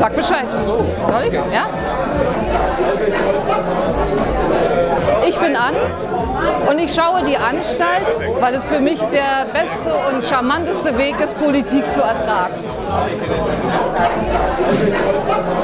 Sag Bescheid. Soll ich? Ja? Ich bin Ann und ich schaue die Anstalt, weil es für mich der beste und charmanteste Weg ist, Politik zu ertragen.